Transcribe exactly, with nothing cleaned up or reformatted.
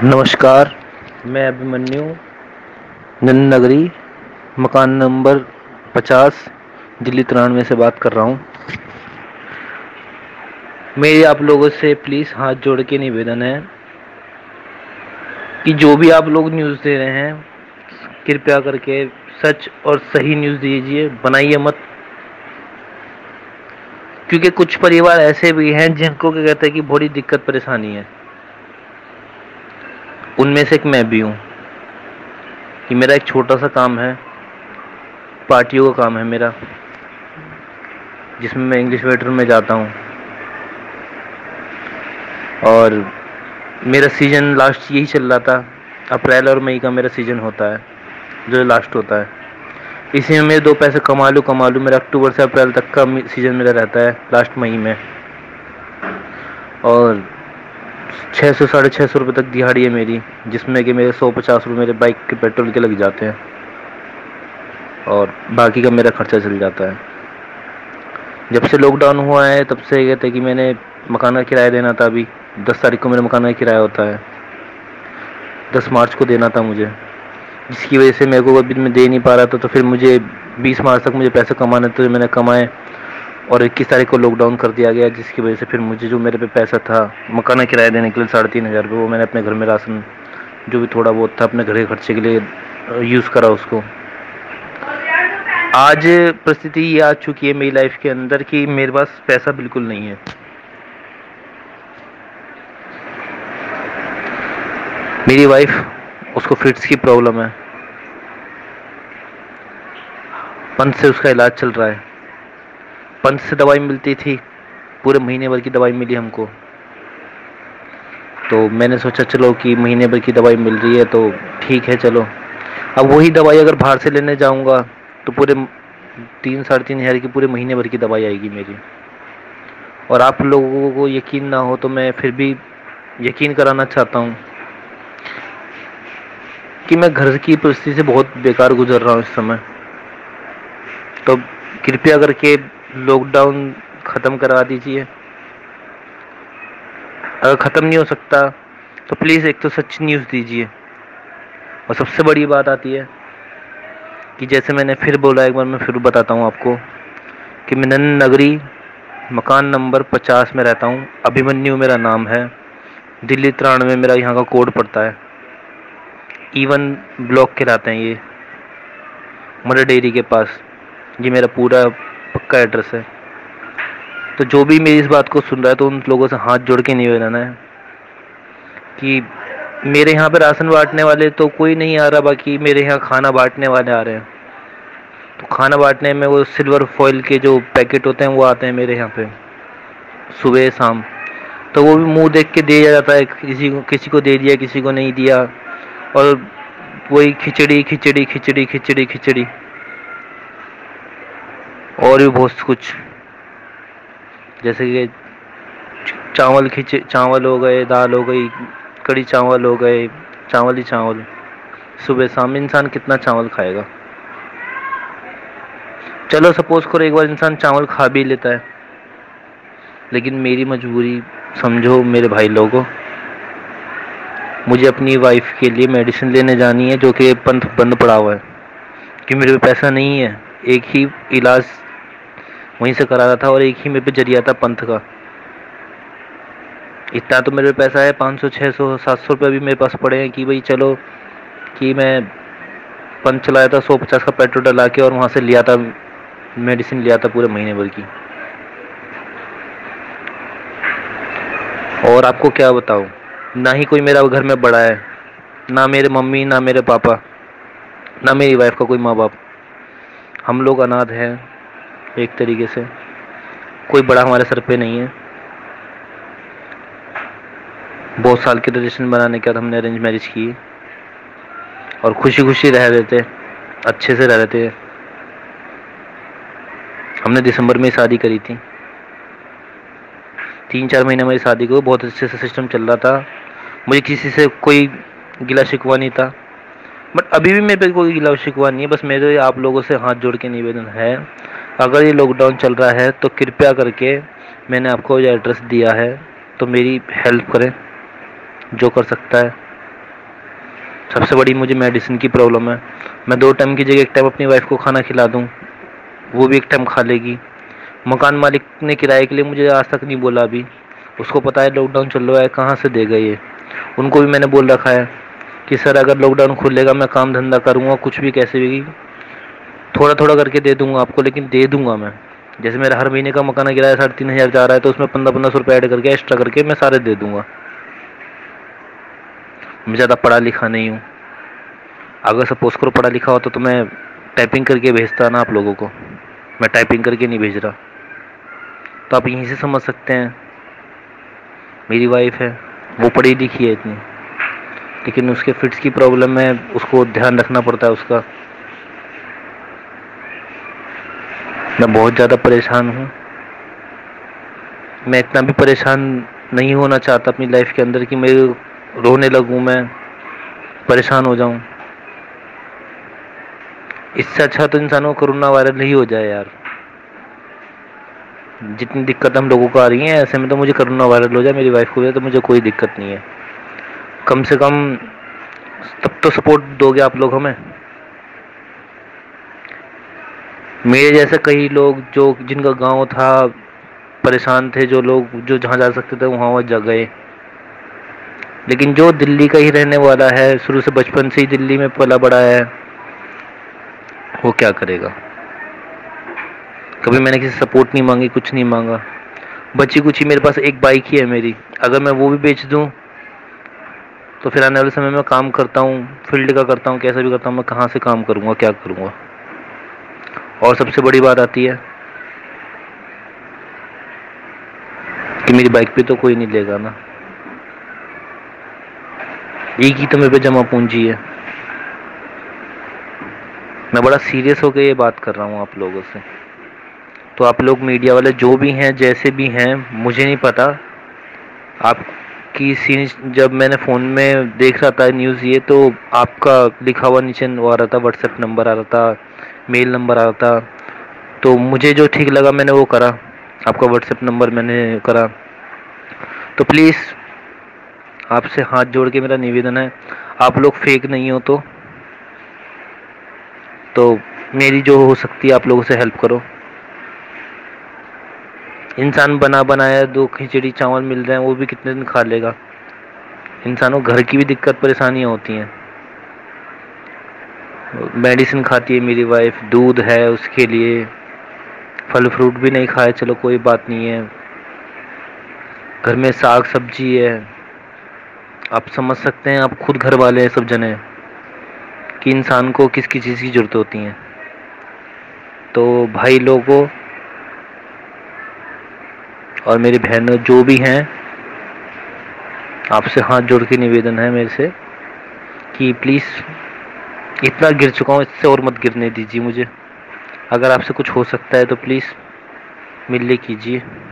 नमस्कार। मैं अभिमन्यु नंद नगरी मकान नंबर पचास दिल्ली तिरानवे से बात कर रहा हूँ। मेरी आप लोगों से प्लीज़ हाथ जोड़ के निवेदन है कि जो भी आप लोग न्यूज़ दे रहे हैं कृपया करके सच और सही न्यूज़ दीजिए, बनाइए मत। क्योंकि कुछ परिवार ऐसे भी हैं जिनको क्या कहते हैं कि बड़ी दिक्कत परेशानी है। उनमें से एक मैं भी हूँ कि मेरा एक छोटा सा काम है, पार्टियों का काम है मेरा, जिसमें मैं इंग्लिश वेटर में जाता हूँ। और मेरा सीज़न लास्ट यही चल रहा था, अप्रैल और मई का मेरा सीज़न होता है जो लास्ट होता है। इसी में मेरे दो पैसे कमा लूँ कमा लूँ मेरा अक्टूबर से अप्रैल तक का सीज़न मेरा रहता है लास्ट मई में। और छः सौ साढ़े छः सौ रुपये तक दिहाड़ी है मेरी, जिसमें कि मेरे सौ पचास रुपये मेरे बाइक के पेट्रोल के लग जाते हैं और बाकी का मेरा खर्चा चल जाता है। जब से लॉकडाउन हुआ है तब से कहते हैं कि मैंने मकान का किराया देना था। अभी दस तारीख को मेरा मकान का किराया होता है, दस मार्च को देना था मुझे, जिसकी वजह से मेरे को अभी मैं दे नहीं पा रहा था। तो फिर मुझे बीस मार्च तक मुझे पैसे कमाने थे, मैंने कमाए और इक्कीस तारीख को लॉकडाउन कर दिया गया, जिसकी वजह से फिर मुझे जो मेरे पे पैसा था मकान का किराया देने के लिए साढ़े तीन हज़ार रुपये, वो मैंने अपने घर में राशन जो भी थोड़ा बहुत था अपने घर के खर्चे के लिए यूज़ करा उसको। आज परिस्थिति ये आ चुकी है मेरी लाइफ के अंदर कि मेरे पास पैसा बिल्कुल नहीं है। मेरी वाइफ, उसको फिट्स की प्रॉब्लम है, पंथ से उसका इलाज चल रहा है। पंथ से दवाई मिलती थी, पूरे महीने भर की दवाई मिली हमको। तो मैंने सोचा चलो कि महीने भर की दवाई मिल रही है तो ठीक है चलो। अब वही दवाई अगर बाहर से लेने जाऊंगा तो पूरे तीन साढ़े तीन हज़ार की पूरे महीने भर की दवाई आएगी मेरी। और आप लोगों को यकीन ना हो तो मैं फिर भी यकीन कराना चाहता हूँ कि मैं घर की परिस्थिति से बहुत बेकार गुजर रहा हूँ इस समय। तो कृपया करके लॉकडाउन ख़त्म करवा दीजिए। अगर ख़त्म नहीं हो सकता तो प्लीज़ एक तो सच न्यूज़ दीजिए। और सबसे बड़ी बात आती है कि जैसे मैंने फिर बोला, एक बार मैं फिर बताता हूँ आपको कि मैं नंद नगरी मकान नंबर पचास में रहता हूँ। अभिमन्यु मेरा नाम है, दिल्ली तिरानवे मेरा यहाँ का कोड पड़ता है। ईवन ब्लॉक के रहते हैं ये, मदर डेयरी के पास। ये मेरा पूरा पक्का एड्रेस है। तो जो भी मेरी इस बात को सुन रहा है तो उन लोगों से हाथ जोड़ के निवेदन है कि मेरे यहाँ पे राशन बांटने वाले तो कोई नहीं आ रहा, बाकी मेरे यहाँ खाना बांटने वाले आ रहे हैं। तो खाना बांटने में वो सिल्वर फॉइल के जो पैकेट होते हैं वो आते हैं मेरे यहाँ पे सुबह शाम। तो वो भी मुंह देख के दिया जाता है, किसी को किसी को दे दिया, किसी को नहीं दिया। और वही खिचड़ी खिचड़ी खिचड़ी खिचड़ी खिचड़ी और भी बहुत कुछ, जैसे कि चावल खिच चावल हो गए, दाल हो गई, कड़ी चावल हो गए, चावल ही चावल। सुबह शाम इंसान कितना चावल खाएगा। चलो सपोज करो एक बार इंसान चावल खा भी लेता है, लेकिन मेरी मजबूरी समझो मेरे भाई लोगों, मुझे अपनी वाइफ के लिए मेडिसिन लेने जानी है जो कि पंथ बंद पड़ा हुआ है कि मेरे पे पैसा नहीं है। एक ही इलाज वहीं से करा रहा था और एक ही मेरे पे जरिया था पंथ का। इतना तो मेरे पे पैसा है, पाँच सौ छः सौ सात सौ रुपये भी मेरे पास पड़े हैं कि भाई चलो कि मैं पंथ चलाया था, सौ पचास का पेट्रोल डला के और वहाँ से लिया था मेडिसिन, लिया था पूरे महीने भर की। और आपको क्या बताऊँ, ना ही कोई मेरा घर में बड़ा है, ना मेरे मम्मी, ना मेरे पापा, ना मेरी वाइफ का कोई माँ बाप। हम लोग अनाथ हैं एक तरीके से, कोई बड़ा हमारे सर पे नहीं है। बहुत साल के रिलेशन बनाने के बाद हमने अरेंज मैरिज की और खुशी खुशी रह रहे थे, अच्छे से रह रहे थे। हमने दिसंबर में शादी करी थी, तीन चार महीने हमारी शादी को बहुत अच्छे से सिस्टम चल रहा था। मुझे किसी से कोई गिला शिकवा नहीं था, बट अभी भी मेरे पे कोई गिला शिकवा नहीं है। बस मेरे आप लोगों से हाथ जोड़ के निवेदन है, अगर ये लॉकडाउन चल रहा है तो कृपया करके मैंने आपको जो एड्रेस दिया है तो मेरी हेल्प करें, जो कर सकता है। सबसे बड़ी मुझे मेडिसिन की प्रॉब्लम है। मैं दो टाइम की जगह एक टाइम अपनी वाइफ को खाना खिला दूं, वो भी एक टाइम खा लेगी। मकान मालिक ने किराए के लिए मुझे आज तक नहीं बोला अभी। उसको पता है लॉकडाउन चल रहा है, कहाँ से देगा ये। उनको भी मैंने बोल रखा है कि सर अगर लॉकडाउन खुलेगा मैं काम धंधा करूँगा, कुछ भी कैसे भी थोड़ा थोड़ा करके दे दूंगा आपको, लेकिन दे दूंगा मैं। जैसे मेरा हर महीने का मकान किराया साढ़े तीन हज़ार जा रहा है, तो उसमें पंद्रह पंद्रह सौ रुपये ऐड करके एक्स्ट्रा करके मैं सारे दे दूंगा। मैं ज़्यादा पढ़ा लिखा नहीं हूँ। अगर सपोज करो पढ़ा लिखा होता तो मैं टाइपिंग करके भेजता ना आप लोगों को। मैं टाइपिंग करके नहीं भेज रहा। तो आप यहीं से समझ सकते हैं, मेरी वाइफ है वो पढ़ी लिखी है इतनी, लेकिन उसके फिट्स की प्रॉब्लम है, उसको ध्यान रखना पड़ता है उसका। मैं बहुत ज़्यादा परेशान हूँ। मैं इतना भी परेशान नहीं होना चाहता अपनी लाइफ के अंदर कि मैं रोने लगूँ, मैं परेशान हो जाऊँ। इससे अच्छा तो इंसान को कोरोना वायरल ही हो जाए यार। जितनी दिक्कत हम लोगों को आ रही है, ऐसे में तो मुझे कोरोना वायरल हो जाए, मेरी वाइफ को हो जाए, तो मुझे कोई दिक्कत नहीं है। कम से कम तब तो सपोर्ट दोगे आप लोग हमें। मेरे जैसे कई लोग जो जिनका गांव था, परेशान थे, जो लोग जो जहाँ जा सकते थे वहाँ वहाँ जा गए। लेकिन जो दिल्ली का ही रहने वाला है, शुरू से बचपन से ही दिल्ली में पला बड़ा है, वो क्या करेगा। कभी मैंने किसी सपोर्ट नहीं मांगी, कुछ नहीं मांगा। बची कुछ ही मेरे पास एक बाइक ही है मेरी, अगर मैं वो भी बेच दूं तो फिर आने वाले समय में काम करता हूँ, फील्ड का करता हूँ, कैसा भी करता हूँ, मैं कहाँ से काम करूँगा, क्या करूँगा। और सबसे बड़ी बात आती है कि मेरी बाइक पे तो कोई नहीं लेगा ना। एक ही तो मेरे पे जमा पूंजी है। मैं बड़ा सीरियस होकर ये बात कर रहा हूँ आप लोगों से। तो आप लोग मीडिया वाले जो भी हैं, जैसे भी हैं, मुझे नहीं पता। आपकी सीन जब मैंने फ़ोन में देख रहा था न्यूज़ ये, तो आपका लिखा हुआ नीचे वो आ रहा था, व्हाट्सएप नंबर आ रहा था, मेल नंबर आ रहा था। तो मुझे जो ठीक लगा मैंने वो करा, आपका व्हाट्सएप नंबर मैंने करा। तो प्लीज़ आपसे हाथ जोड़ के मेरा निवेदन है, आप लोग फेक नहीं हो तो तो मेरी जो हो सकती है आप लोगों से हेल्प करो। इंसान बना बनाया दो खिचड़ी चावल मिल रहे हैं, वो भी कितने दिन खा लेगा। इंसानों घर की भी दिक्कत परेशानियाँ होती हैं। मेडिसिन खाती है मेरी वाइफ, दूध है उसके लिए, फल फ्रूट भी नहीं खाए, चलो कोई बात नहीं है। घर में साग सब्जी है। आप समझ सकते हैं, आप खुद घर वाले हैं सब जने, कि इंसान को किस किस चीज़ की ज़रूरत होती है। तो भाई लोगों और मेरी बहनों जो भी हैं, आपसे हाथ जोड़ के निवेदन है मेरे से कि प्लीज़, इतना गिर चुका हूँ, इससे और मत गिरने दीजिए मुझे। अगर आपसे कुछ हो सकता है तो प्लीज़ मिल ले कीजिए।